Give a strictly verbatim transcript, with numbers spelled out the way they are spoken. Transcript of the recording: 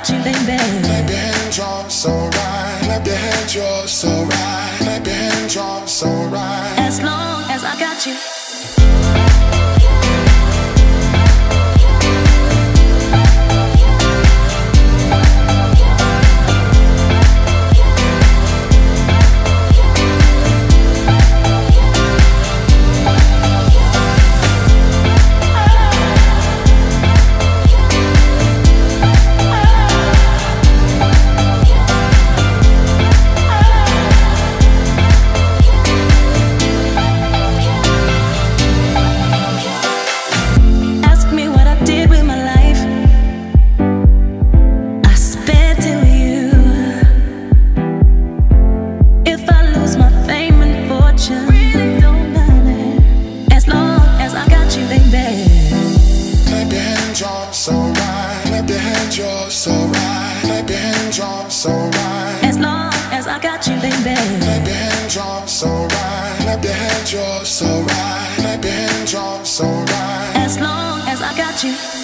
got you, baby. Clap your hands, you're so right. Clap your hands, you're so right. Clap your hands, you're so right. As long as I got you. You're so right. Clap your hands, you're so right. As long as I got you, baby. Clap your hands, you're so right. Clap your hands, you're so right. Clap your hands, you're so right. As long as I got you.